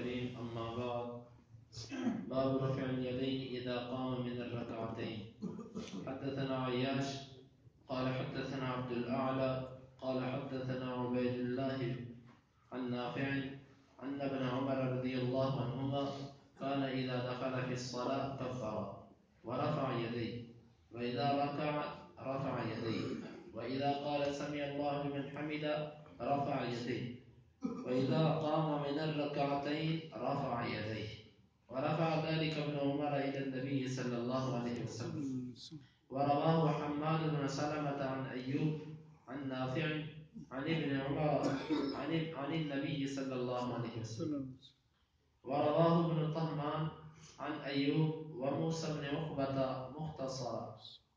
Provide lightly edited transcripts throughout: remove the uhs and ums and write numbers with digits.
الكريم أما بعد باب رفع اليدين إذا قام من الركعتين. حدثنا عياش قال حدثنا عبد الأعلى قال حدثنا عبيد الله عن نافع أن ابن عمر رضي الله عنهما كان إذا دخل في الصلاة كفر ورفع يديه، وإذا ركع رفع يديه، وإذا قال سمع الله لمن حمده رفع يديه، وإذا قام من الركعتين رفع يديه. ورفع ذلك ابن عمر إلى النبي صلى الله عليه وسلم. ورواه حماد بن سلمة عن أيوب عن نافع عن ابن عمر عن النبي صلى الله عليه وسلم. ورواه ابن طهمان عن أيوب وموسى بن عقبة مختصرا.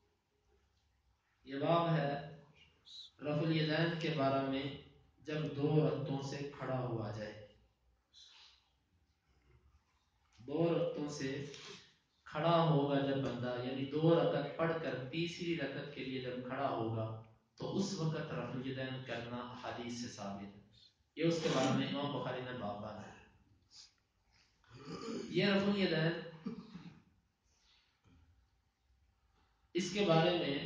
یہ باب ہے رفع الیدین کے بارے میں جب دو رکعتوں سے کھڑا ہوا جائے. دو رکعتوں سے کھڑا ہوگا جب بندہ، یعنی دو رکعت پڑھ کر تیسری رکعت کے لیے جب کھڑا ہوگا تو اس وقت رفع الیدین کرنا حدیث سے ثابت ہے. یہ اس کے بارے میں امام بخاری نے باب بنایا ہے. یہ رفع الیدین، اس کے بارے میں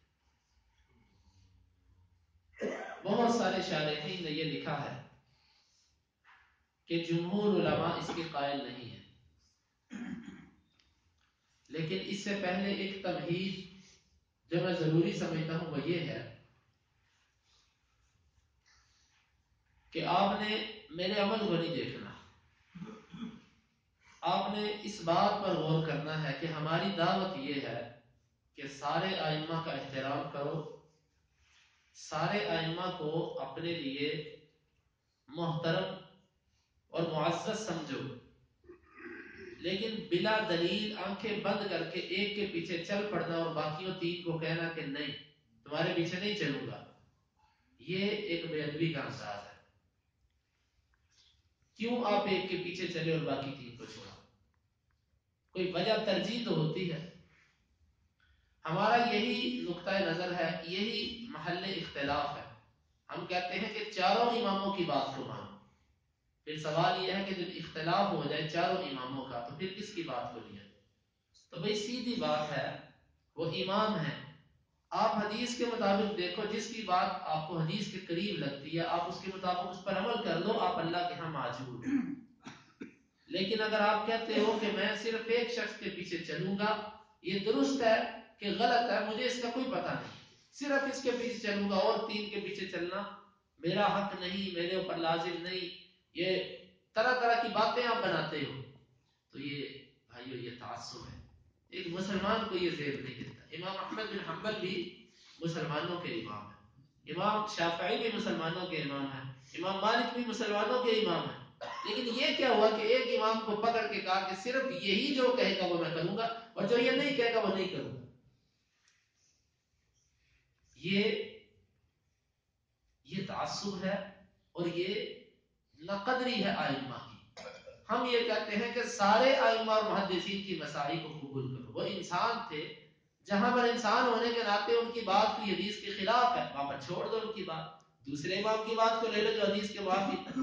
بہت سارے شارحین نے یہ لکھا ہے کہ جمہور علماء اس کے قائل نہیں ہیں، لیکن اس سے پہلے ایک تمہید جو میں ضروری سمجھتا ہوں وہ یہ ہے کہ آپ نے میرے عمل کو نہیں دیکھنا، آپ نے اس بات پر غور کرنا ہے کہ ہماری دعوت یہ ہے کہ سارے ائمہ کا احترام کرو، سارے ائمہ کو اپنے لیے محترم اور معزز سمجھو، لیکن بلا دلیل آنکھیں بند کر کے ایک کے پیچھے چل پڑنا اور باقیوں تین کو کہنا کہ نہیں تمہارے پیچھے نہیں چلوں گا، یہ ایک بے ادبی کا انداز ہے. کیوں آپ ایک کے پیچھے چلے اور باقی تین کو چھوڑا؟ کوئی وجہ ترجیح تو ہوتی ہے. ہمارا یہی نقطہ نظر ہے، یہی محل اختلاف ہے. ہم کہتے ہیں کہ چاروں اماموں کی بات کو مانو. پھر سوال یہ ہے کہ جب اختلاف ہو جائے چاروں اماموں کا تو پھر کس کی بات کو لیا؟ تو بھئی سیدھی بات ہے، وہ امام ہے. آپ حدیث کے مطابق دیکھو، جس کی بات آپ کو حدیث کے قریب لگتی ہے آپ اس کے مطابق اس پر عمل کر لو، آپ اللہ کے ہاں معذور ہیں. لیکن اگر آپ کہتے ہو کہ میں صرف ایک شخص کے پیچھے چلوں گا، یہ درست ہے کہ غلط ہے مجھے اس کا کوئی پتہ نہیں، صرف اس کے پیچھے چلوں گا اور تین کے پیچھے چلنا میرا حق نہیں، میرے اوپر لازم نہیں، یہ طرح طرح کی باتیں آپ بناتے ہو، تو یہ بھائیو یہ تعصب ہے. ایک مسلمان کو یہ زیب نہیں دیتا. امام احمد بن حنبل بھی مسلمانوں کے امام ہیں، امام شافعی بھی مسلمانوں کے امام ہیں، امام مالک بھی مسلمانوں کے امام ہیں. لیکن یہ کیا ہوا کہ ایک امام کو پکڑ کے کہا کہ صرف یہی جو کہے گا وہ میں کروں گا اور جو یہ نہیں کہے گا وہ نہیں کروں گا. یہ تعصب ہے اور یہ ناقدری ہے ائمہ کی. ہم یہ کہتے ہیں کہ سارے ائمہ اور محدثین کی مسائل کو قبول کرو. وہ انسان تھے، جہاں پر انسان ہونے کے ناطے ان کی بات کوئی حدیث کے خلاف ہے وہاں پر چھوڑ دو ان کی بات، دوسرے امام کی بات کو لے لو جو حدیث کے موافق.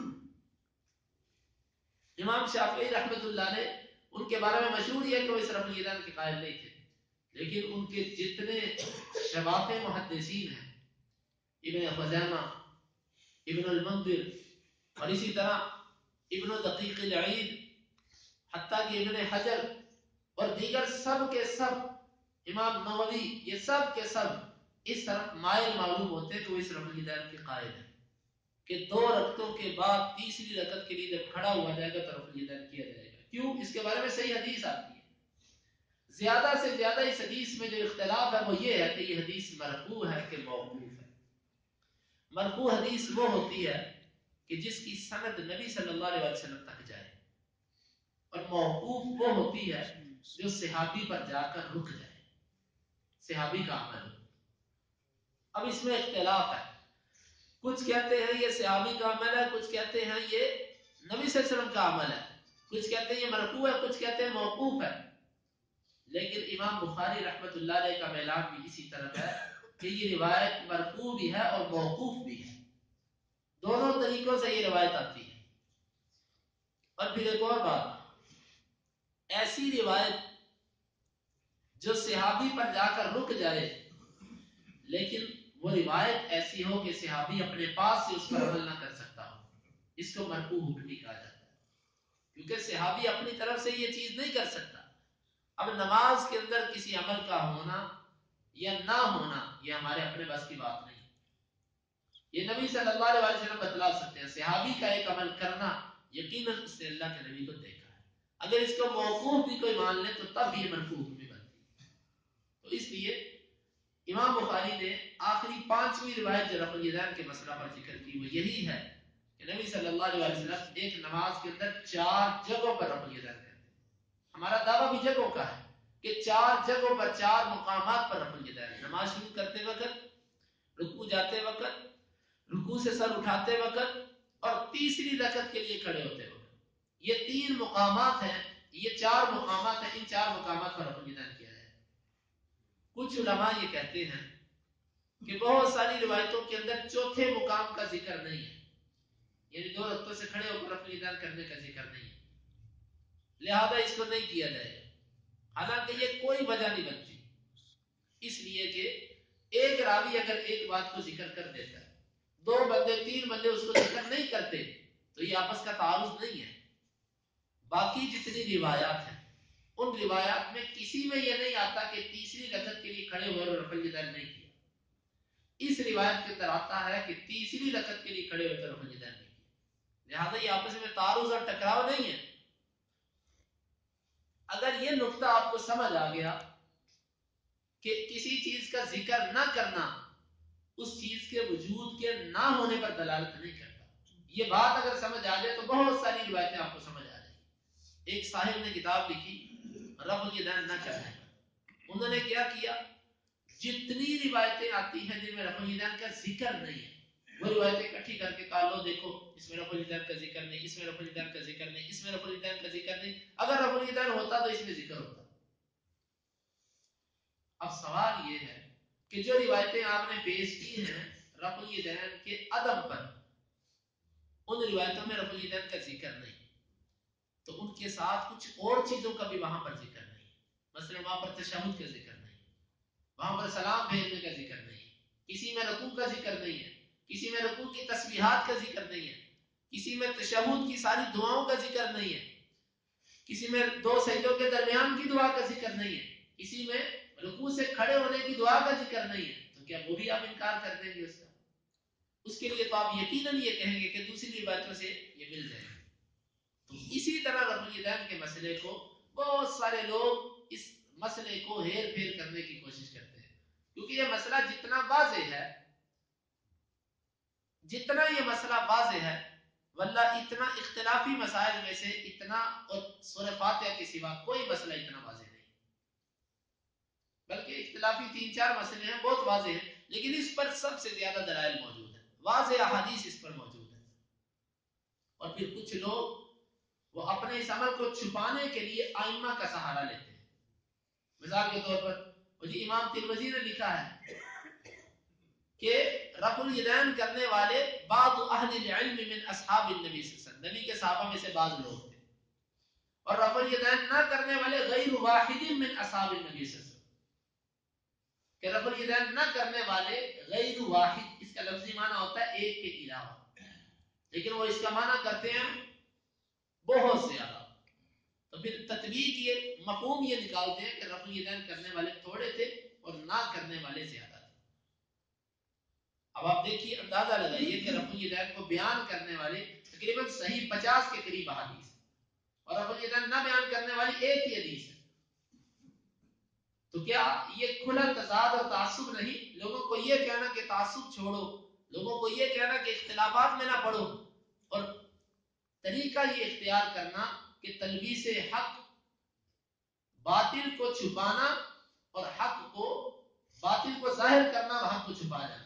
امام شافعی رحمۃ اللہ نے ان کے بارے میں مشہور یہ کہ وہ اس رفع الیدین کے قائل نہیں تھے، لیکن ان کے جتنے شباب محدثین ہیں، ابن خزیمہ، ابن المنذر اور اسی طرح ابن دقیق العید، حتیٰ کہ ابن حجر اور دیگر سب کے سب، امام نووی، یہ سب کے سب اس طرف مائل معلوم ہوتے ہیں کہ وہ اس رفع الیدین کے قائل ہیں کہ دو رکعتوں کے بعد تیسری رکعت کے لیے جب کھڑا ہوا جائے گا تو رفع الیدین کیا جائے گا. کیوں؟ اس کے بارے میں صحیح حدیث آتی ہے. زیادہ سے زیادہ اس حدیث میں جو اختلاف ہے وہ یہ ہے کہ یہ حدیث مرفوع ہے کہ موقوف ہے. مرفوع حدیث وہ ہوتی ہے کہ جس کی سند نبی صلی اللہ علیہ وسلم تک جائے، اور موقوف وہ ہوتی ہے جو صحابی پر جا کر رک جائے، صحابی کا عمل. اب اس میں اختلاف ہے، کچھ کہتے ہیں یہ صحابی کا عمل ہے، کچھ کہتے ہیں یہ نبی صلی اللہ علیہ وسلم کا عمل ہے، کچھ کہتے ہیں یہ مرفوع ہے، کچھ کہتے ہیں موقوف ہے. لیکن امام بخاری رحمۃ اللہ علیہ کا اعلان بھی اسی طرح ہے کہ یہ روایت مرفوع بھی ہے اور موقوف بھی ہے، دونوں طریقوں سے یہ روایت آتی ہے. اور پھر ایک اور بات، ایسی روایت جو صحابی پر جا کر رک جائے لیکن وہ روایت ایسی ہو کہ صحابی اپنے پاس سے اس پر عمل نہ کر سکتا ہو، اس کو مرفوع حکمی کہا جاتا ہے، کیونکہ صحابی اپنی طرف سے یہ چیز نہیں کر سکتا۔ اب نماز کے اندر کسی عمل کا ہونا یا نہ ہونا یہ ہمارے اپنے بس کی بات نہیں، یہ نبی صلی اللہ علیہ وسلم بتلا سکتے ہیں۔ صحابی کا ایک عمل کرنا یقیناً اس نے اللہ کے نبی کو دیکھا ہے، اگر اس کو موقوف بھی کوئی مان لے تو تب یہ مرفوع حکمی بنتی ہے۔ تو اس لیے امام بخاری نے آخری 5ویں روایت جو رفع الیدین کے مسئلہ پر ذکر کی وہ یہی ہے کہ نبی صلی اللہ علیہ وسلم ایک نماز کے اندر 4 جگہوں پر رفع الیدین کرتے ہیں۔ ہمارا دعویٰ بھی جگہوں کا ہے کہ 4 جگہوں پر 4 مقامات پر رفع الیدین، نماز شروع کرتے وقت، رکوع جاتے وقت، رکوع سے سر اٹھاتے وقت اور تیسری رکعت کے لیے کھڑے ہوتے وقت۔ یہ 3 مقامات ہیں، یہ 4 مقامات ہیں، ان 4 مقامات پر رفع الیدین کیا ہے۔ کچھ علماء یہ کہتے ہیں کہ بہت ساری روایتوں کے اندر چوتھے مقام کا ذکر نہیں ہے، یعنی 2 رکعتوں سے کھڑے ہو کر رفع الیدین کرنے کا ذکر نہیں ہے، لہذا اس کو نہیں کیا جائے گا، حالانکہ یہ کوئی وجہ نہیں بنتی، اس لیے کہ ایک راوی اگر ایک بات کو ذکر کر دیتا ہے، 2 بندے 3 بندے اس کو ذکر نہیں کرتے تو یہ آپس کا تعارض نہیں ہے۔ باقی جتنی روایات ہیں ان روایات میں کسی میں یہ نہیں آتا کہ تیسری رکعت کے لیے کھڑے ہوئے اور رفع الیدین نہیں کیا، اس روایت کے اندر آتا ہے کہ تیسری رکعت کے لیے کھڑے ہوئے تو رفع الیدین نہیں کیا، لہذا یہ آپس میں تعارض اور ٹکراؤ نہیں ہے۔ اگر یہ نقطہ آپ کو سمجھ آ گیا کہ کسی چیز کا ذکر نہ کرنا اس چیز کے وجود کے نہ ہونے پر دلالت نہیں کرتا، یہ بات اگر سمجھ آ جائے تو بہت ساری روایتیں آپ کو سمجھ آ جائیں گی۔ ایک صاحب نے کتاب لکھی رفع الیدین نہ کرنے پر، انہوں نے کیا کیا، جتنی روایتیں آتی ہیں جن میں رفع الیدین کا ذکر نہیں ہے وہ روایتیں اکٹھی کر کے کہا لو دیکھو اس میں رفع الیدین کا ذکر نہیں، اس میں رفع الیدین کا ذکر نہیں، اس میں رفع الیدین کا ذکر نہیں، اگر رفع الیدین ہوتا تو اس میں ذکر ہوتا۔ اب سوال یہ ہے کہ جو روایتیں آپ نے پیش کی ہیں رفع الیدین کے عدم پر، ان روایتوں میں رفع الیدین کا ذکر نہیں، تو ان کے ساتھ کچھ اور چیزوں کا بھی وہاں پر ذکر نہیں، مثلا وہاں پر تشہد کا ذکر نہیں، وہاں پر سلام بھیجنے کا ذکر نہیں، کسی میں رکوع کا ذکر نہیں ہے، کسی میں رکوع کی تسبیحات کا ذکر نہیں ہے، کسی میں تشہد کی ساری دعاؤں کا ذکر نہیں ہے، کسی میں 2 سجدوں کے درمیان کی دعا کا ذکر نہیں ہے، کسی میں رکوع سے کھڑے ہونے کی دعا کا ذکر نہیں ہے، تو کیا وہ بھی آپ انکار کر دیں گے اس کا؟ اس کے لیے تو آپ یقیناً یہ کہیں گے کہ دوسری روایتوں سے یہ مل جائے گا۔ تو اسی طرح رفع الیدین کے مسئلے کو بہت سارے لوگ اس مسئلے کو ہیر پھیر کرنے کی کوشش کرتے ہیں، کیونکہ یہ مسئلہ جتنا واضح ہے، جتنا یہ مسئلہ واضح ہے، واللہ اتنا اختلافی مسائل میں سے اتنا اور سورہ فاتحہ کے سوا کوئی مسئلہ اتنا واضح نہیں، بلکہ اختلافی 3-4 مسئلے ہیں بہت واضح ہیں، لیکن اس پر سب سے زیادہ دلائل موجود ہیں، واضح احادیث اس پر موجود ہیں۔ اور پھر کچھ لوگ وہ اپنے اس عمل کو چھپانے کے لیے ائمہ کا سہارا لیتے ہیں، مثال کے طور پر وہی امام ترمذی نے لکھا ہے کہ رفع الیدین کرنے والے بعض اہل العلم من اصحاب النبی صلی اللہ علیہ وسلم، نبی کے صحابہ میں سے بعض لوگ تھے، اور رفع الیدین نہ کرنے والے غیر واحد من اصحاب النبی صلی اللہ علیہ وسلم، کہ رفع الیدین نہ کرنے والے غیر واحد، اس کا لفظی معنی ہوتا ہے ایک کے علاوہ، لیکن وہ اس کا معنی کرتے ہیں بہت زیادہ، تو پھر تطبیق یہ مفہوم یہ نکالتے ہیں کہ رفع الیدین کرنے والے تھوڑے تھے اور نہ کرنے والے زیادہ تھے۔ اب آپ دیکھیے اندازہ لگائیے کہ رفع الیدین کو بیان کرنے والے تقریباً صحیح 50 کے قریب احادیث، اور رفع الیدین نہ بیان کرنے والی ایک ہی حدیث ہے، تو کیا یہ کھلا تضاد اور تعصب نہیں؟ لوگوں کو یہ کہنا کہ تعصب چھوڑو، لوگوں کو یہ کہنا کہ اختلافات میں نہ پڑو، اور طریقہ یہ اختیار کرنا کہ تلبیس حق، باطل کو چھپانا اور حق کو، باطل کو ظاہر کرنا اور حق کو چھپا جانا۔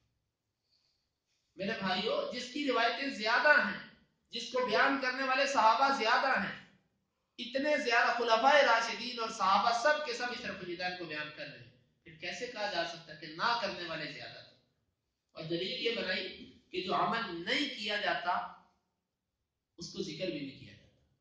میرے بھائیوں، جس کی روایتیں زیادہ ہیں، جس کو بیان کرنے والے صحابہ زیادہ ہیں، اتنے زیادہ خلفاء راشدین اور صحابہ سب کے سب اس رفع الیدین کو بیان کر رہے ہیں، پھر کیسے کہا جا سکتا کہ نہ کرنے والے زیادہ تھے؟ اور دلیل یہ بنائی کہ جو عمل نہیں کیا جاتا اس کو ذکر بھی نہیں کیا جاتا،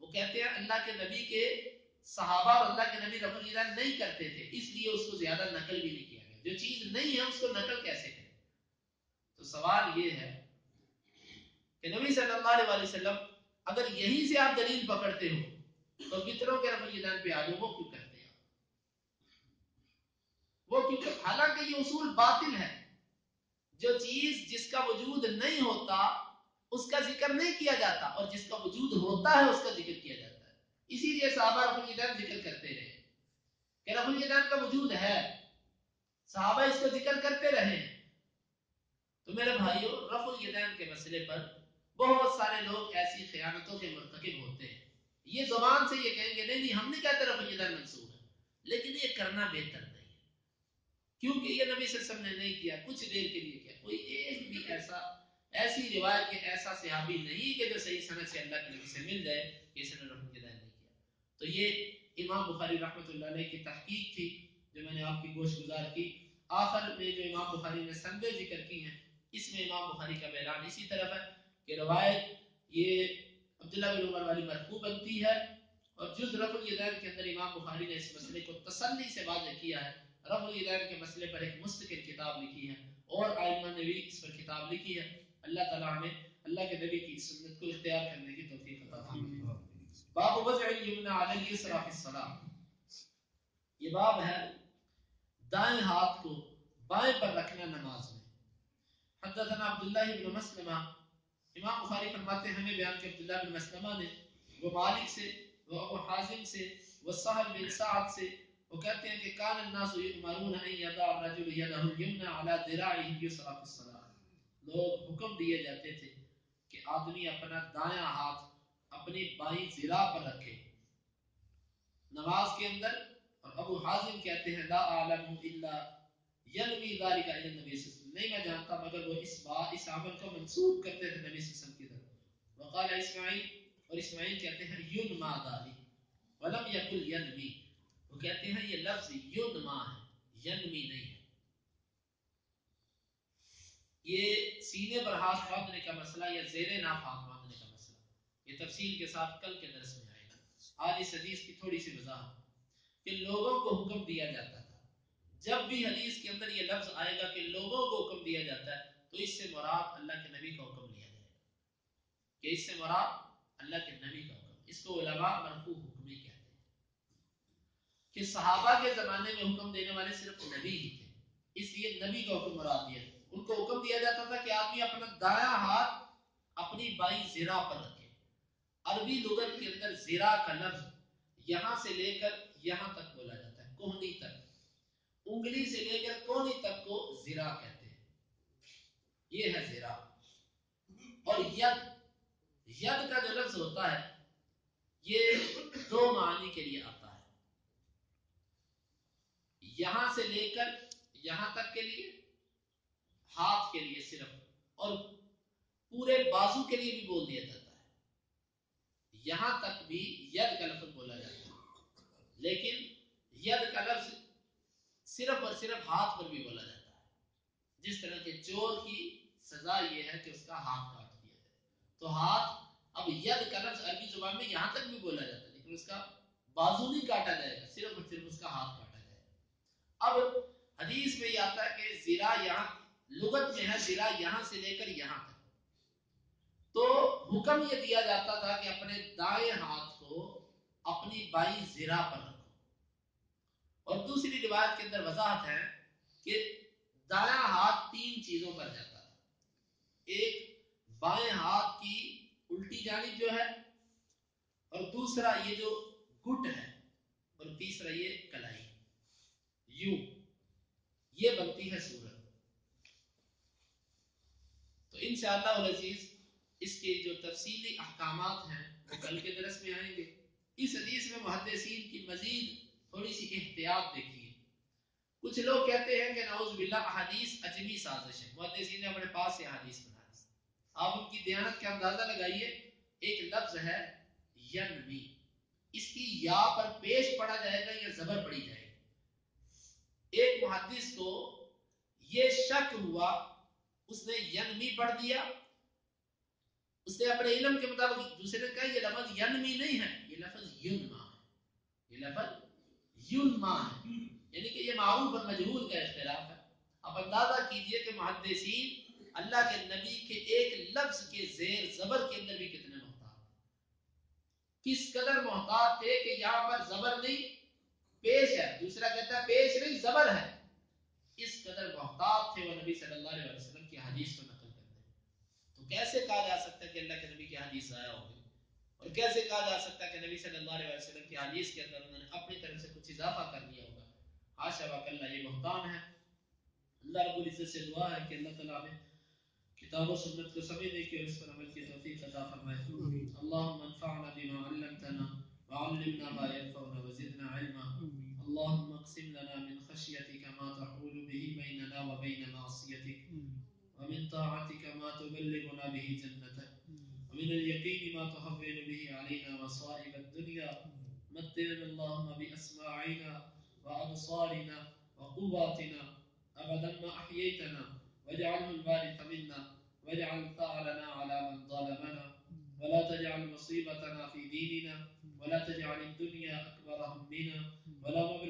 وہ کہتے ہیں اللہ کے نبی کے صحابہ اور اللہ کے نبی رفع الیدین نہیں کرتے تھے، اس لیے اس کو زیادہ نقل بھی نہیں کیا گیا. جو چیز نہیں ہے اس کو نقل کیسے کریں؟ تو سوال یہ ہے کہ نبی صلی اللہ علیہ وسلم اگر یہیں سے آپ دلیل پکڑتے ہو تو کتنوں کے رفع الیدین پہ آ جاؤ، وہ کیوں کرتے ہیں؟ وہ کیوں کرتے؟ حالانکہ یہ اصول باطل ہے. جو چیز جس کا وجود نہیں ہوتا اس کا ذکر نہیں کیا جاتا، اور جس کا وجود ہوتا ہے اس کا ذکر کیا جاتا ہے. اسی لیے صحابہ رفع الیدین ذکر کرتے رہے کہ رفع الیدین کا وجود ہے، صحابہ اس کو ذکر کرتے رہے. تو میرے بھائیوں، رفع الیدین کے مسئلے پر بہت سارے لوگ ایسی خیانتوں کے مرتکب ہوتے ہیں. یہ زبان سے یہ کہیں گے نہیں نہیں ہم نہیں کہتے رفع الیدین منسوخ ہے، لیکن یہ کرنا بہتر نہیں ہے کیونکہ یہ نبی صلی اللہ علیہ وسلم نے نہیں کیا، کچھ دیر کے لیے کیا. کوئی ایک بھی ایسی روایت کے ایسا صحابی نہیں کہ جو صحیح سند سے اللہ کے نبی سے مل جائے کہ اس نے رفع الیدین نہیں کیا. تو یہ امام بخاری رحمۃ اللہ علیہ کی تحقیق تھی جو میں نے آپ کی گوش گزار کی. آخر میں جو امام بخاری نے سندیں ذکر کی ہیں اس میں امام بخاری کا بیان اسی طرف ہے کہ روایت یہ عبداللہ بن عمر والی مرفوع بنتی ہے، اور جز رفع الیدین کے اندر امام بخاری نے اس مسئلے کو تسلی سے واضح کیا ہے. رفع الیدین کے مسئلے پر ایک مستقل کتاب لکھی ہے اور ائمہ نے بھی اس پر کتاب لکھی ہے. اللہ تعالیٰ ہمیں اللہ کے نبی کی سنت کو اختیار کرنے کی توفیق عطا فرمائے. باب وضع الیمنى علی الیسری فی الصلاۃ، یہ باب ہے دائیں ہاتھ کو بائیں پر رکھنا نماز میں. حدثنا عبداللہ بن مسلمہ، امام بخاری فرماتے ہیں ہمیں بیان کہ عبداللہ بن مسلمہ نے وہ مالک سے، وہ ابو حازم سے، وہ سہل بن سعد سے، وہ کہتے ہیں کہ کان الناس یؤمرون ان یضع الرجل یده الیمنى علی ذراعه الیسری فی الصلاۃ، لوگ حکم دیے جاتے تھے کہ آدمی اپنا دایاں ہاتھ اپنی بائیں ذراع پر رکھے نماز کے اندر. اور ابو حازم کہتے ہیں لا اعلم الا ینوی ذلك الى النبی صلی اللہ علیہ وسلم، نہیں میں جانتا مگر وہ اس عمل کو منسوب کرتے تھے نبی صلی اللہ علیہ وسلم کی طرف. وقال اسماعیل، اور اسماعیل کہتے ہیں ینما ذلك ولم یقل ینوی، وہ کہتے ہیں یہ لفظ ینما ہے ینوی نہیں ہے. یہ سینے پر ہاتھ باندھنے کا مسئلہ یا زیر ناف ہاتھ باندھنے کا مسئلہ یہ تفصیل کے ساتھ کل کے درس میں آئے گا. آج اس حدیث کی تھوڑی سی وضاحت کہ لوگوں کو حکم دیا جاتا تھا. جب بھی حدیث کے اندر یہ لفظ آئے گا کہ لوگوں کو حکم دیا جاتا ہے تو اس سے مراد اللہ کے نبی کا حکم لیا جائے گا کہ اس سے مراد اللہ کے نبی کا حکم. اس کو علماء مرفوع حکمی کہتے ہیں کہ صحابہ کے زمانے میں حکم دینے والے صرف نبی ہی تھے، اس لیے نبی کا حکم مراد دیا. ان کو حکم دیا جاتا تھا کہ آدمی اپنا دایاں ہاتھ اپنی بائیں ذراع پر رکھے. عربی لغت کے اندر ذراع کا لفظ یہاں سے لے کر یہاں تک بولا جاتا ہے، کوہنی تک، انگلی سے لے کر کوہنی تک کو ذراع کہتے ہیں. یہ ہے ذراع. اور ید کا جو لفظ ہوتا ہے یہ دو معنی کے لیے آتا ہے، یہاں سے لے کر یہاں تک کے لیے، ہاتھ کے لیے صرف، اور پورے بازو کے لیے بھی بول دیا جاتا ہے. یہاں تک بھی ید کا لفظ بولا جاتا ہے، لیکن ید کا لفظ صرف اور صرف ہاتھ پر بھی بولا جاتا ہے. جس طرح کے چور کی سزا یہ ہے کہ اس کا ہاتھ کاٹ دیا جائے، تو ہاتھ، اب ید کا لفظ عربی زبان میں یہاں تک بھی بولا جاتا ہے لیکن اس کا بازو نہیں کاٹا جائے گا، صرف اور صرف اس کا ہاتھ کاٹا جائے گا. اب حدیث میں یہ آتا ہے کہ ذراع یہاں لغت میں ہے ذراع یہاں سے لے کر یہاں تک، تو حکم یہ دیا جاتا تھا کہ اپنے دائیں ہاتھ کو اپنی بائیں ذراع پر رکھو. اور دوسری روایت کے اندر وضاحت ہے کہ دایاں ہاتھ تین چیزوں پر جاتا تھا. ایک بائیں ہاتھ کی الٹی جانب جو ہے، اور دوسرا یہ جو گھٹ ہے، اور تیسرا یہ کلائی، یوں یہ بنتی ہے صورت. تو انشاءاللہ العزیز اس کے جو تفصیلی احکامات ہیں وہ کل کے درس میں آئیں گے. اس حدیث میں محدثین کی مزید تھوڑی سی احتیاط دیکھیے. کچھ لوگ کہتے ہیں کہ نعوذ باللہ احادیث اجمی سازش ہے، محدثین نے اپنے پاس سے احادیث بنا دی. آپ ان کی دیانت کا اندازہ لگائیے. ایک لفظ ہے ینوی، اس کی یا پر پیش پڑا جائے گا یا زبر پڑی جائے گی. ایک محدث کو یہ شک ہوا، اس نے ینوی پڑھ دیا اس نے اپنے علم کے مطابق دوسرے نے کہا یہ لفظ ینمی نہیں ہے، یہ لفظ ینما ہے، یہ لفظ ینما ہے، یعنی کہ یہ معروف اور مجہول کا اختلاف ہے. اب اندازہ کیجئے کہ محدثین اللہ کے نبی کے ایک لفظ کے زیر زبر کے اندر بھی کتنے محتاط تھے، کس قدر محتاط تھے کہ یہاں پر زبر نہیں پیش ہے، دوسرا کہتا ہے پیش نہیں زبر ہے، اس قدر محتاط تھے وہ نبی صلی اللہ علیہ وسلم کی حدیث کو نقل کرتے ہیں. تو کیسے کہا جا سکتا ہے کہ اللہ کے نبی کی حدیث ضائع ہو گئی، اور کیسے کہا جا سکتا ہے کہ نبی صلی اللہ علیہ وسلم کی حدیث کے اندر انہوں نے اپنی طرف سے کچھ اضافہ کر لیا ہوگا؟ حاشا وکلا، یہ بہتان ہے. اللہ رب العزت سے دعا ہے کہ اللہ تعالیٰ ہمیں کتاب و سنت کو سمجھنے کی اور اس پر عمل کی توفیق عطا فرمائے. اللهم انفعنا بما علمتنا وعلمنا ما ينفعنا وزدنا علما. اللهم اقسم لنا من خشيتك ما تحول به بيننا وبين معصيتك، ومن طاعتك ما تبلغنا به جنتك، ومن اليقين ما تهون به علينا مصائب الدنيا. متعنا اللهم بأسماعنا وأبصارنا وقواتنا أبدا ما أحييتنا، واجعله الوارث منا، واجعل ثأرنا على من ظلمنا، ولا تجعل مصيبتنا في ديننا، ولا تجعل الدنيا أكبر همنا ولا